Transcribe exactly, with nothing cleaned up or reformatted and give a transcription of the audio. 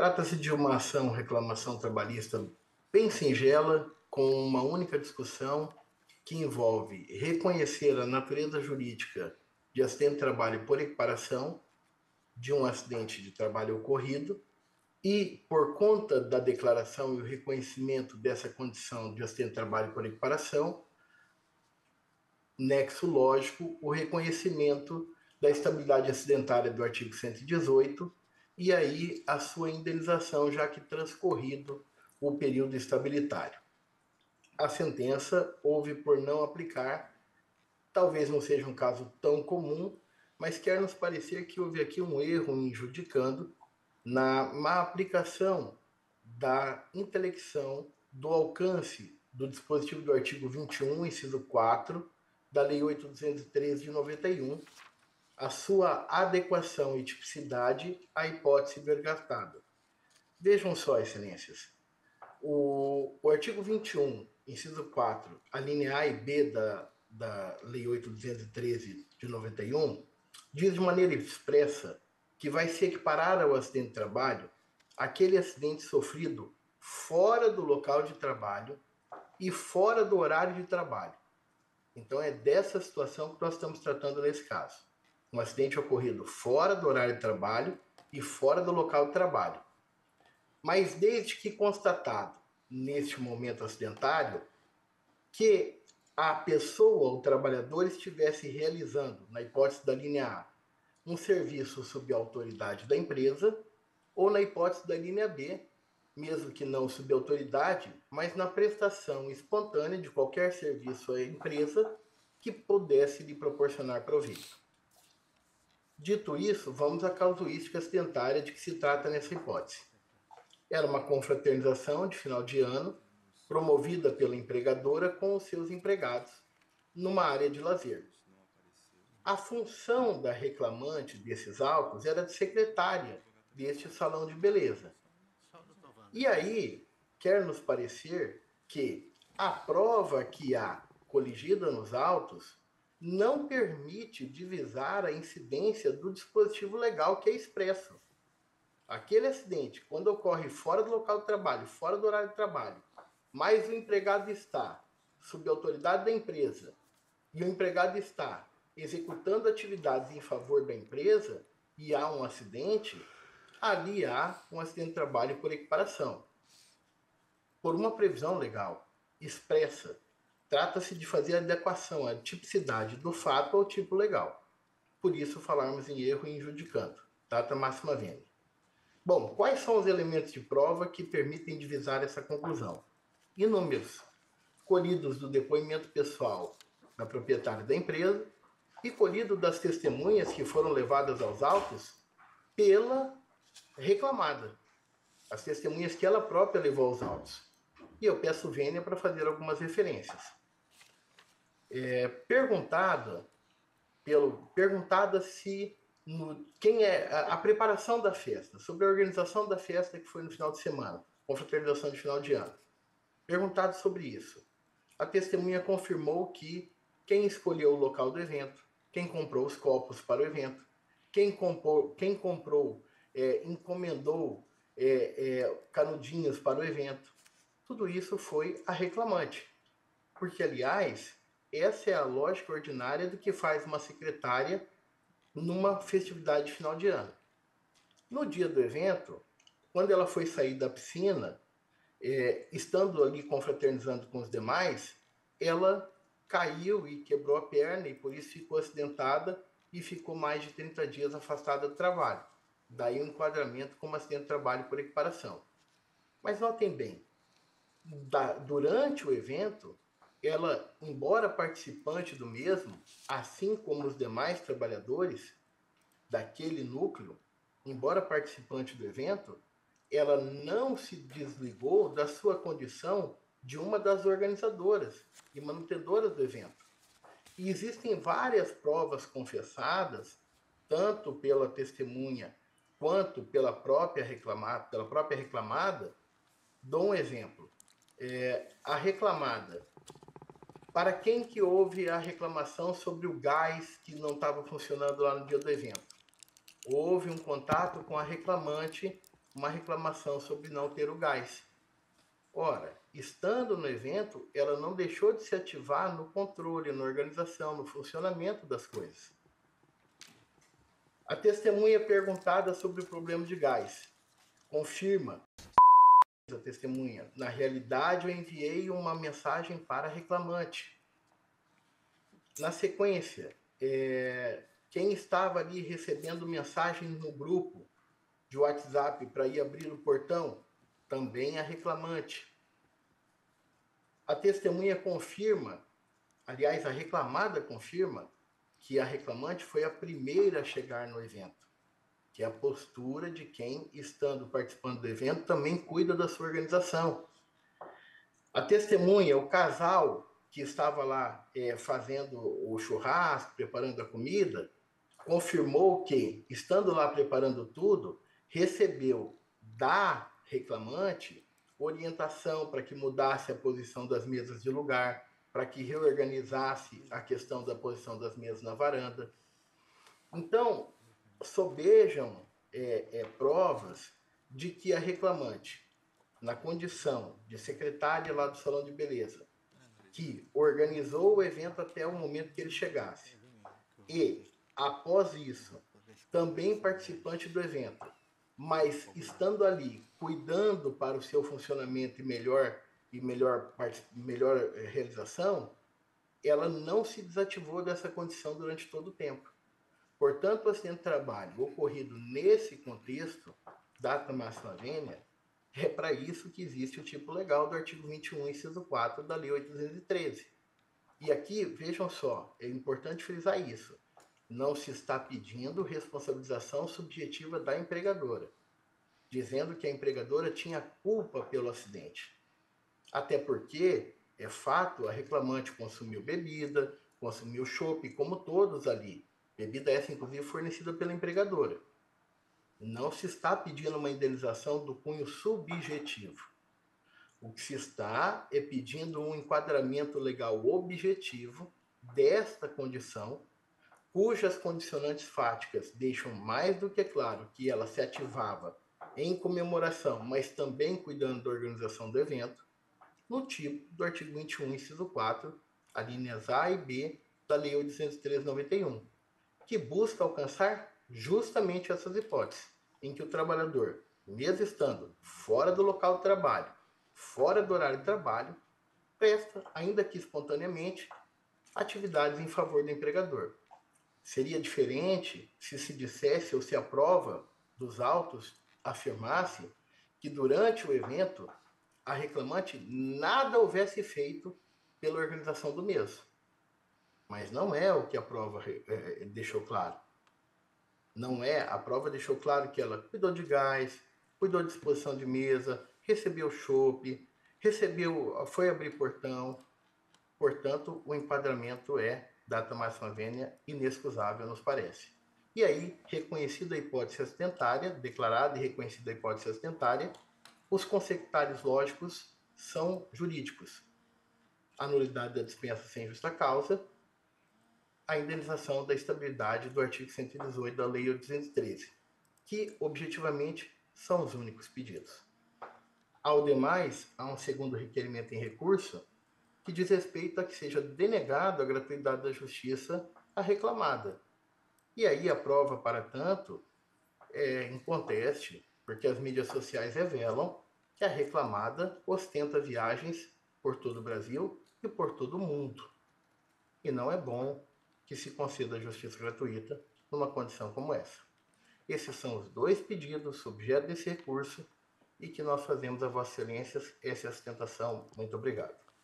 Trata-se de uma ação reclamação trabalhista bem singela, com uma única discussão que envolve reconhecer a natureza jurídica de acidente de trabalho por equiparação de um acidente de trabalho ocorrido e, por conta da declaração e o reconhecimento dessa condição de acidente de trabalho por equiparação, nexo lógico, o reconhecimento da estabilidade acidentária do artigo cento e dezoito e aí a sua indenização, já que transcorrido o período estabilitário. A sentença houve por não aplicar, talvez não seja um caso tão comum, mas quer nos parecer que houve aqui um erro em judicando na má aplicação da intelecção do alcance do dispositivo do artigo vinte e um, inciso quatro, da Lei oito mil duzentos e treze de noventa e um, a sua adequação e tipicidade à hipótese vergastada. Vejam só, excelências, o, o artigo vinte e um, inciso quatro, a linha A e B da, da Lei oito mil duzentos e treze de noventa e um, diz de maneira expressa que vai se equiparar ao acidente de trabalho aquele acidente sofrido fora do local de trabalho e fora do horário de trabalho. Então é dessa situação que nós estamos tratando nesse caso. Um acidente ocorrido fora do horário de trabalho e fora do local de trabalho. Mas desde que constatado, neste momento acidentário, que a pessoa, o trabalhador, estivesse realizando, na hipótese da linha A, um serviço sob a autoridade da empresa, ou na hipótese da linha B, mesmo que não sob autoridade, mas na prestação espontânea de qualquer serviço à empresa que pudesse lhe proporcionar proveito. Dito isso, vamos à casuística acidentária de que se trata nessa hipótese. Era uma confraternização de final de ano, promovida pela empregadora com os seus empregados, numa área de lazer. A função da reclamante desses autos era de secretária deste salão de beleza. E aí, quer nos parecer que a prova que há coligida nos autos não permite divisar a incidência do dispositivo legal que é expresso. Aquele acidente, quando ocorre fora do local de trabalho, fora do horário de trabalho, mas o empregado está sob a autoridade da empresa e o empregado está executando atividades em favor da empresa e há um acidente, ali há um acidente de trabalho por equiparação. Por uma previsão legal expressa, trata-se de fazer a adequação, a tipicidade do fato ao tipo legal. Por isso falarmos em erro e injudicando. Data máxima vênia. Bom, quais são os elementos de prova que permitem divisar essa conclusão? Inúmeros, colhidos do depoimento pessoal da proprietária da empresa e colhido das testemunhas que foram levadas aos autos pela reclamada, as testemunhas que ela própria levou aos autos. E eu peço vênia para fazer algumas referências. É, perguntada, pelo, perguntada se no, quem é a, a preparação da festa, sobre a organização da festa que foi no final de semana, confraternização de final de ano. Perguntado sobre isso, a testemunha confirmou que quem escolheu o local do evento, quem comprou os copos para o evento, quem comprou, quem comprou é, encomendou é, é, canudinhos para o evento, tudo isso foi a reclamante. Porque, aliás, essa é a lógica ordinária do que faz uma secretária numa festividade de final de ano. No dia do evento, quando ela foi sair da piscina, é, estando ali confraternizando com os demais, ela caiu e quebrou a perna e por isso ficou acidentada e ficou mais de trinta dias afastada do trabalho. Daí o enquadramento como acidente de trabalho por equiparação. Mas notem bem, da, durante o evento, ela, embora participante do mesmo, assim como os demais trabalhadores daquele núcleo, embora participante do evento, ela não se desligou da sua condição de uma das organizadoras e manutendoras do evento. E existem várias provas confessadas, tanto pela testemunha quanto pela própria reclamada, pela própria reclamada. Dou um exemplo. É, a reclamada, para quem que houve a reclamação sobre o gás que não estava funcionando lá no dia do evento? Houve um contato com a reclamante uma reclamação sobre não ter o gás. Ora, estando no evento, ela não deixou de se ativar no controle, na organização, no funcionamento das coisas. A testemunha é perguntada sobre o problema de gás. Confirma a testemunha: na realidade, eu enviei uma mensagem para a reclamante. Na sequência, é, quem estava ali recebendo mensagem no grupo de WhatsApp para ir abrir o portão? Também a reclamante. A testemunha confirma, aliás, a reclamada confirma, que a reclamante foi a primeira a chegar no evento, que é a postura de quem, estando participando do evento, também cuida da sua organização. A testemunha, o casal que estava lá é, fazendo o churrasco, preparando a comida, confirmou que, estando lá preparando tudo, recebeu da reclamante orientação para que mudasse a posição das mesas de lugar, para que reorganizasse a questão da posição das mesas na varanda. Então, sobejam é, é, provas de que a reclamante, na condição de secretária lá do salão de beleza, que organizou o evento até o momento que ele chegasse, e, após isso, também participante do evento, mas estando ali, cuidando para o seu funcionamento e melhor, e melhor, melhor realização, ela não se desativou dessa condição durante todo o tempo. Portanto, o acidente de trabalho ocorrido nesse contexto, data máxima vênia, é para isso que existe o tipo legal do artigo vinte e um, inciso quatro da Lei oitocentos e treze. E aqui, vejam só, é importante frisar isso. Não se está pedindo responsabilização subjetiva da empregadora, dizendo que a empregadora tinha culpa pelo acidente. Até porque, é fato, a reclamante consumiu bebida, consumiu chopp, como todos ali. Bebida essa, inclusive, fornecida pela empregadora. Não se está pedindo uma indenização do cunho subjetivo. O que se está é pedindo um enquadramento legal objetivo desta condição, cujas condicionantes fáticas deixam mais do que claro que ela se ativava em comemoração, mas também cuidando da organização do evento, no tipo do artigo vinte e um, inciso quatro, alíneas A e B da Lei oitocentos e treze de noventa e um, que busca alcançar justamente essas hipóteses, em que o trabalhador, mesmo estando fora do local de trabalho, fora do horário de trabalho, presta, ainda que espontaneamente, atividades em favor do empregador. Seria diferente se se dissesse ou se a prova dos autos afirmasse que durante o evento a reclamante nada houvesse feito pela organização do mesmo. Mas não é o que a prova é, deixou claro. Não é, a prova deixou claro que ela cuidou de gás, cuidou de disposição de mesa, recebeu chopp, recebeu, foi abrir portão. Portanto, o enquadramento é data máxima vênia inexcusável, nos parece. E aí, reconhecida a hipótese acidentária, declarada e reconhecida a hipótese acidentária, os consecutários lógicos são jurídicos. A nulidade da dispensa sem justa causa, a indenização da estabilidade do artigo cento e dezoito da Lei oitocentos e treze, que, objetivamente, são os únicos pedidos. Ao demais, há um segundo requerimento em recurso, que diz respeito a que seja denegado a gratuidade da justiça à reclamada. E aí a prova, para tanto, é inconteste, porque as mídias sociais revelam que a reclamada ostenta viagens por todo o Brasil e por todo o mundo. E não é bom que se conceda justiça gratuita numa condição como essa. Esses são os dois pedidos objeto desse recurso e que nós fazemos a Vossa Excelências essa é a sustentação. Muito obrigado.